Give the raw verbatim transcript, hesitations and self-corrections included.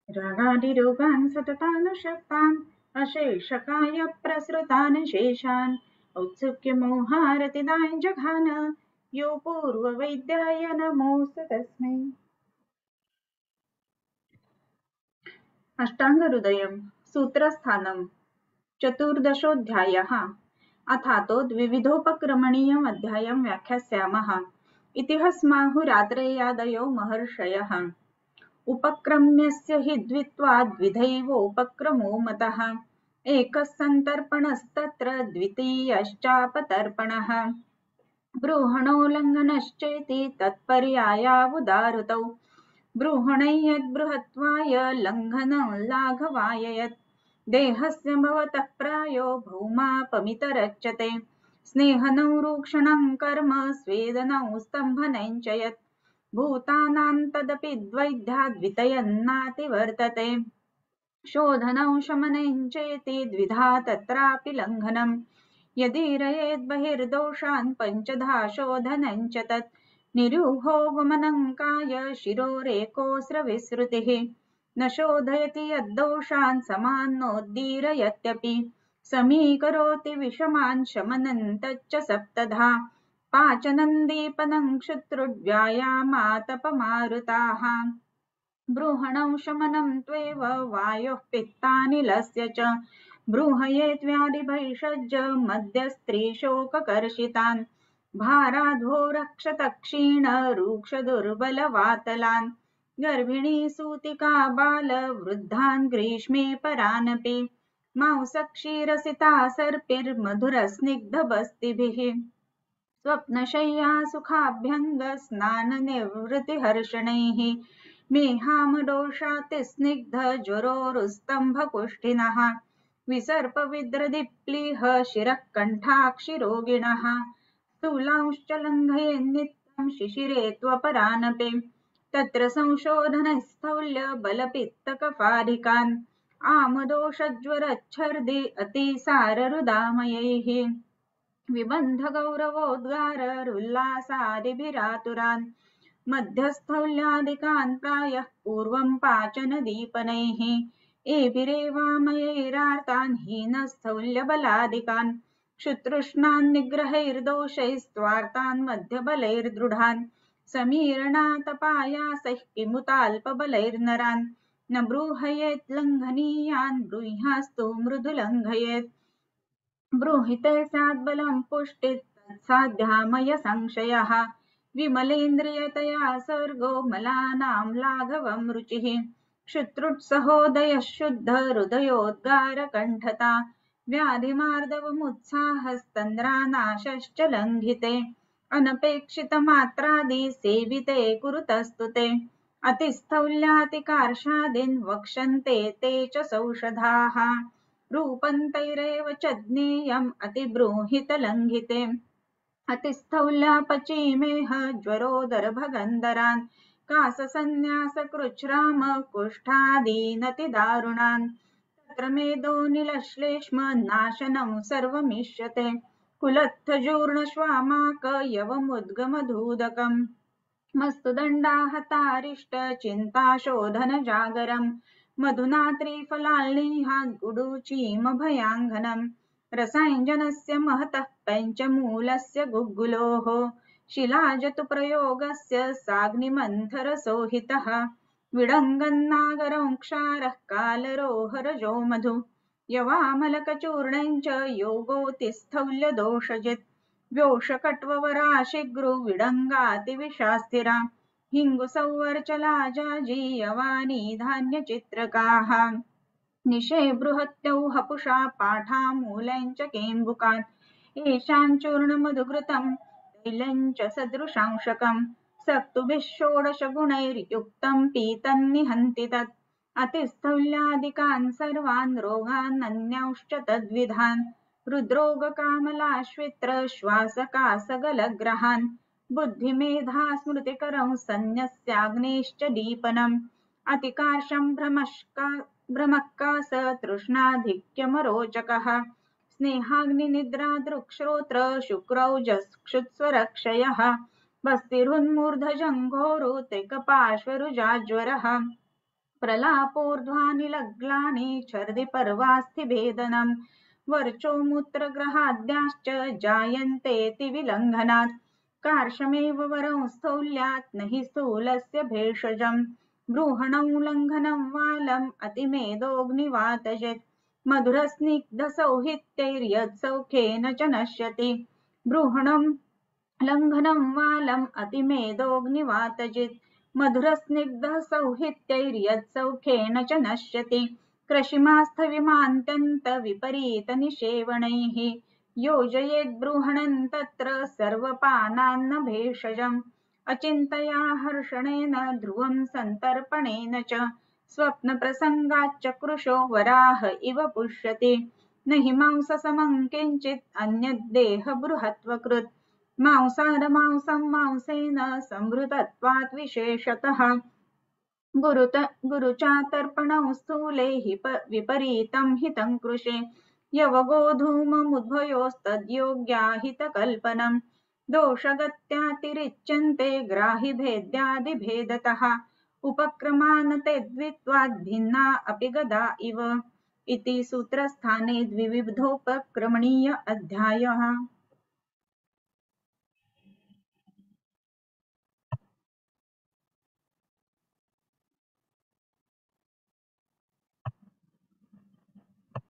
रागादिरोगान् सततानुशक्तान् अशेषकाय प्रसृतान् शेषान् औत्सुक्यमोहारतिदान् जघान यो पूर्ववैद्याय नमोऽस्तु तस्मै। अष्टाङ्गहृदयम् सूत्रस्थानम् चतुर्दशोऽध्यायः। अथातो द्विविधोपक्रमणीयम् अध्यायं व्याख्यास्यामः। इति हस्माहुरात्रेयादयो महर्षयः। उपक्रम्यस्य हि द्वित्वाद्विधैवोपक्रमो मतः। एकः सन्तर्पणस्तत्र द्वितीयश्चापतर्पणः। बृहणोल्लङ्घनश्चेति तत्पर्यायावुदाहृतौ। बृहणै यद्बृहत्वाय लङ्घनं लाघवाय यत् देहस्य भवतः प्रायो भौमापमितरच्यते। स्नेहनौ रूक्षणं कर्म स्वेदनौ स्तम्भनं च यत् भूतानां तदपि द्वैध्याद्वितयन्नातिवर्तते। शोधनौ शमनं चेति द्विधा तत्रापि लङ्घनम्। यदीरयेद् बहिर्दोषान् पञ्चधा शोधनं च तत् निरूहो वमनङ्काय शिरोरेकोऽस्रविसृतिः। न शोधयति यद्दोषान् समान्नोद्दीरयत्यपि समीकरोति विषमान् शमनं तच्च सप्तधा। पाचनं दीपनं क्षुत्रुड्व्यायामातपमारुताः। बृहणौ शमनं त्वेव वायोः पित्तानिलस्य च बृहयेत् व्याधिभैषज्य मध्यस्त्रीशोककर्षितान् भाराध्वो रक्षत क्षीण रूक्षदुर्बलवातलान् गर्भिणी सूतिका बाल वृद्धान् ग्रीष्मे परानपि मांसक्षीरसिता सर्पिर्मधुरस्निग्धबस्तिभिः स्वप्नशय्या सुखाभ्यङ्ग स्नाननिवृत्तिहर्षणैः मेहामदोषातिस्निग्ध ज्वरोरुस्तम्भकुष्ठिनः विसर्पविद्रदिप्लीह शिरः कण्ठाक्षिरोगिणः स्थूलांश्च लङ्घयेन्नित्यं शिशिरे त्वपरानपि तत्र संशोधनस्थौल्य बलपित्तकफाधिकान् आमदोषज्वरच्छर्दि अतिसाररुदामयैः विबन्धगौरवोद्गाररुल्लासादिभिरातुरान् मध्यस्थौल्यादिकान् प्रायः पूर्वं पाचनदीपनैः एभिरेवामयैरार्तान् हीनस्थौल्यबलादिकान् क्षुतृष्णान् निग्रहैर्दोषैस्त्वार्तान् मध्यबलैर्दृढान् समीरणातपायासैः किमुताल्पबलैर्नरान् न ब्रूहयेत् लङ्घनीयान् ब्रूह्यास्तु मृदुलङ्घयेत् ब्रूहिते स्याद्बलं पुष्टित् तत्साध्यामय संशयः विमलेन्द्रियतया सर्गो मलानां लाघवं रुचिः क्षुत्रुत्सहोदयः शुद्ध हृदयोद्गारकण्ठता व्याधिमार्दवमुत्साहस्तन्द्रानाशश्च लङ्घिते अनपेक्षितमात्रादि सेविते कुरुतस्तु ते अतिस्थौल्यातिकार्षादीन् वक्ष्यन्ते ते च सौषधाः रूपन्तैरेव च ज्ञेयम् अतिबृंहितलङ्घिते अतिस्थौल्यापचीमेह ज्वरोदरभगन्धरान् काससन्न्यासकृच्छ्राम कुष्ठादीनतिदारुणान् तत्र मेदोनिलश्लेष्म नाशनं सर्वमिष्यते कुलत्थचूर्णश्वामाक यवमुद्गमधूदकम् मस्तुदण्डाहतारिष्ट चिन्ताशोधनजागरम् मधुना त्रिफलाल्नीहात् गुडुचीमभयाङ्घ्नम् रसाञ्जनस्य महतः पञ्चमूलस्य गुग्गुलोः शिलाजतुप्रयोगस्य साग्निमन्थरसोहितः विडङ्गन्नागरं क्षारः कालरोहरजो मधु यवामलकचूर्णं च योगोतिस्थौल्यदोषजित् व्योषकट्ववराशिगृविडङ्गातिविषास्थिरा हिङ्गुसौवर्चला जाजीयवानी धान्यचित्रकाः निशे बृहत्यौ हपुषा पाठामूलं च केम्बुकात् येषां चूर्णमधुघृतं तैलं च सदृशांशकम् सक्तुभिः षोडशगुणैर्युक्तं पीतं निहन्ति तत् अतिस्थौल्यादिकान् सर्वान् रोगान् तद्विधान् हृद्रोगकामलाश्वित्र श्वासकासगलग्रहान् बुद्धिमेधा स्मृतिकरं सन्न्यस्याग्नेश्च दीपनम् अतिकार्षं भ्रमक्कास तृष्णाधिक्यमरोचकः स्नेहाग्निनिद्रादृक्श्रोत्र शुक्रौजःक्षुत्स्वरक्षयः बस्तिरुन्मूर्धजङ्घोरुतिकपार्श्वरुजाज्वरः प्रलापोर्ध्वानिलग्लानि छर्दि पर्वास्थिभेदनम् वर्चो मूत्रग्रहाद्याश्च जायन्तेति विलङ्घनात् कार्शमेव वरं स्थौल्यात् न हि स्थूलस्य भेषजम् बृहणौ लङ्घनं वालम् अतिमेदोऽग्निवातजेत् मधुरस्निग्धसौहित्यैर्यत्सौख्येन च नश्यति बृहणं लङ्घनं वालम् अतिमेदोऽग्निवातजित् मधुरस्निग्धसौहित्यैर्यत्सौख्येन च नश्यति कृशिमास्थविमान्त्यन्तविपरीतनिषेवणैः योजयेद्बृहणं तत्र सर्वपानान्न भेषजम् अचिन्तया हर्षणेन ध्रुवं सन्तर्पणेन च स्वप्नप्रसङ्गाच्च कृशो वराह इव पुष्यति न हि मांससमं किञ्चित् अन्यद्देहबृहत्वकृत् मांसारमांसं मांसेन संहृतत्वात् विशेषतः गुरुत गुरुचातर्पणं स्थूले हि विपरीतं हितं कृशे यवगोधूममुद्भयोस्तद्योग्या हितकल्पनम् दोषगत्यातिरिच्यन्ते ग्राहिभेद्यादिभेदतः उपक्रमानते भिन्ना अपि गदा इव इति सूत्रस्थाने द्विविधोपक्रमणीय अध्यायः।